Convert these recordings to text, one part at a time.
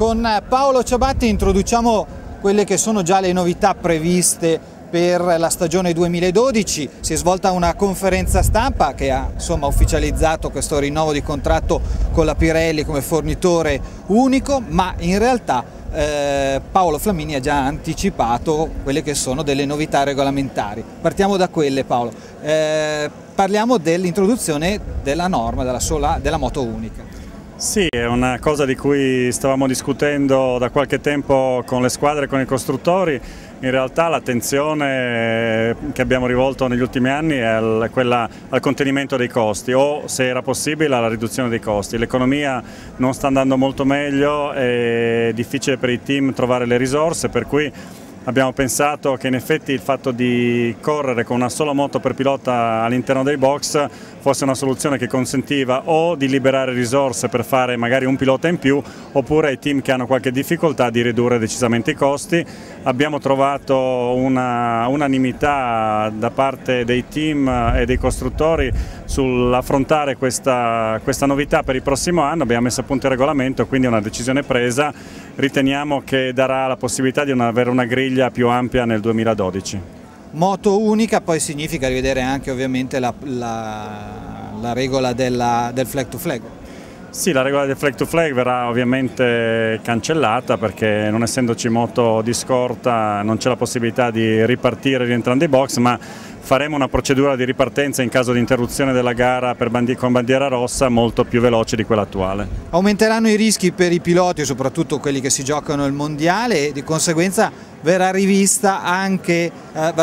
Con Paolo Ciabatti introduciamo quelle che sono già le novità previste per la stagione 2012. Si è svolta una conferenza stampa che ha ufficializzato questo rinnovo di contratto con la Pirelli come fornitore unico, ma in realtà Paolo Flamini ha già anticipato quelle che sono delle novità regolamentari. Partiamo da quelle, Paolo. Parliamo dell'introduzione della norma della moto unica. Sì, è una cosa di cui stavamo discutendo da qualche tempo con le squadre e con i costruttori. In realtà l'attenzione che abbiamo rivolto negli ultimi anni è quella al contenimento dei costi o, se era possibile, alla riduzione dei costi. L'economia non sta andando molto meglio, è difficile per i team trovare le risorse, per cui abbiamo pensato che in effetti il fatto di correre con una sola moto per pilota all'interno dei box fosse una soluzione che consentiva o di liberare risorse per fare magari un pilota in più, oppure ai team che hanno qualche difficoltà di ridurre decisamente i costi. Abbiamo trovato una unanimità da parte dei team e dei costruttori sull'affrontare questa novità per il prossimo anno. Abbiamo messo a punto il regolamento, quindi è una decisione presa. Riteniamo che darà la possibilità di avere una griglia più ampia nel 2012. Moto unica poi significa rivedere anche ovviamente la regola del flag to flag. Sì, la regola del flag to flag verrà ovviamente cancellata, perché non essendoci moto di scorta non c'è la possibilità di ripartire rientrando in box, ma faremo una procedura di ripartenza in caso di interruzione della gara con bandiera rossa molto più veloce di quella attuale. Aumenteranno i rischi per i piloti, soprattutto quelli che si giocano il mondiale, e di conseguenza verrà rivisto anche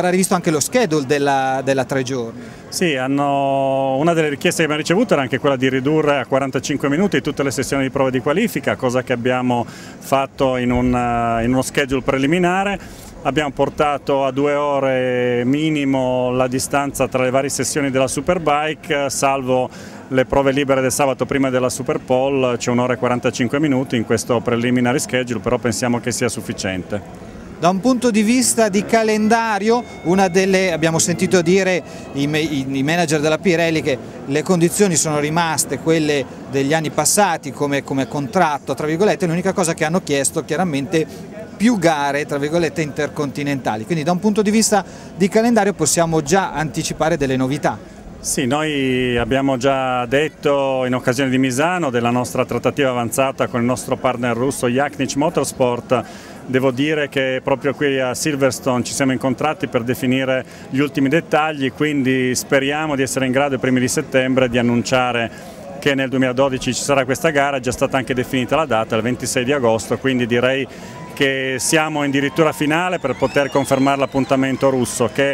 lo schedule della 3 giorni. Sì, una delle richieste che abbiamo ricevuto era anche quella di ridurre a 45 minuti tutte le sessioni di prova di qualifica, cosa che abbiamo fatto in uno schedule preliminare. Abbiamo portato a 2 ore minimo la distanza tra le varie sessioni della Superbike, salvo le prove libere del sabato prima della Superpole. C'è 1 ora e 45 minuti in questo preliminary schedule, però pensiamo che sia sufficiente. Da un punto di vista di calendario, abbiamo sentito dire i manager della Pirelli che le condizioni sono rimaste quelle degli anni passati come contratto, tra virgolette. L'unica cosa che hanno chiesto chiaramente più gare, tra virgolette, intercontinentali. Quindi da un punto di vista di calendario possiamo già anticipare delle novità. Sì, noi abbiamo già detto in occasione di Misano della nostra trattativa avanzata con il nostro partner russo Yachnic Motorsport. Devo dire che proprio qui a Silverstone ci siamo incontrati per definire gli ultimi dettagli, quindi speriamo di essere in grado ai primi di settembre di annunciare che nel 2012 ci sarà questa gara. È già stata anche definita la data, il 26 di agosto, quindi direi che siamo addirittura finale per poter confermare l'appuntamento russo, che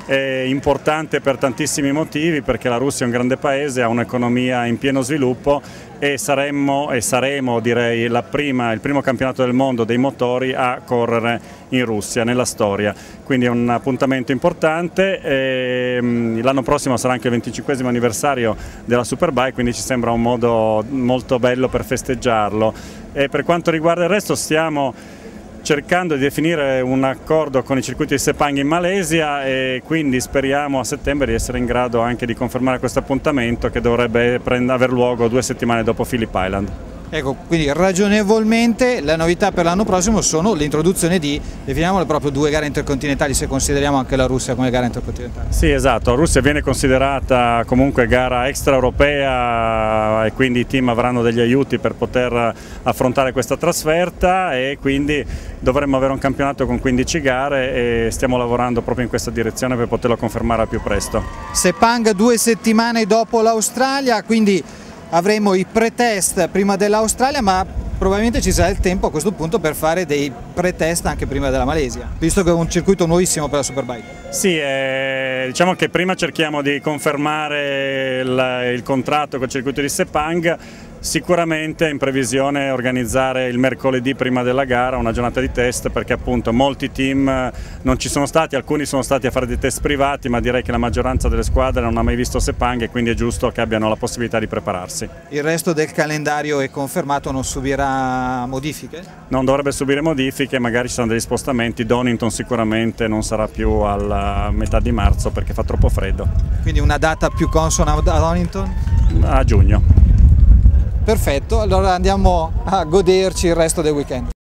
è importante per tantissimi motivi, perché la Russia è un grande paese, ha un'economia in pieno sviluppo e saremo direi il primo campionato del mondo dei motori a correre in Russia nella storia, quindi è un appuntamento importante. L'anno prossimo sarà anche il 25° anniversario della Superbike, quindi ci sembra un modo molto bello per festeggiarlo. E per quanto riguarda il resto, stiamo cercando di definire un accordo con i circuiti di Sepang in Malesia, e quindi speriamo a settembre di essere in grado anche di confermare questo appuntamento, che dovrebbe aver luogo 2 settimane dopo Phillip Island. Ecco, quindi ragionevolmente la novità per l'anno prossimo sono l'introduzione di, definiamole proprio, 2 gare intercontinentali, se consideriamo anche la Russia come gara intercontinentale. Sì, esatto, la Russia viene considerata comunque gara extraeuropea, e quindi i team avranno degli aiuti per poter affrontare questa trasferta, e quindi dovremmo avere un campionato con 15 gare e stiamo lavorando proprio in questa direzione per poterlo confermare al più presto. Sepang 2 settimane dopo l'Australia, quindi avremo i pre-test prima dell'Australia, ma probabilmente ci sarà il tempo a questo punto per fare dei pre-test anche prima della Malesia, visto che è un circuito nuovissimo per la Superbike. Sì, diciamo che prima cerchiamo di confermare il contratto col circuito di Sepang. Sicuramente in previsione organizzare il mercoledì prima della gara una giornata di test, perché appunto molti team non ci sono stati, alcuni sono stati a fare dei test privati, ma direi che la maggioranza delle squadre non ha mai visto Sepang, e quindi è giusto che abbiano la possibilità di prepararsi. Il resto del calendario è confermato, non subirà modifiche? Non dovrebbe subire modifiche, magari ci saranno degli spostamenti. Donington sicuramente non sarà più alla metà di marzo perché fa troppo freddo. Quindi una data più consona a Donington? A giugno. Perfetto, allora andiamo a goderci il resto del weekend.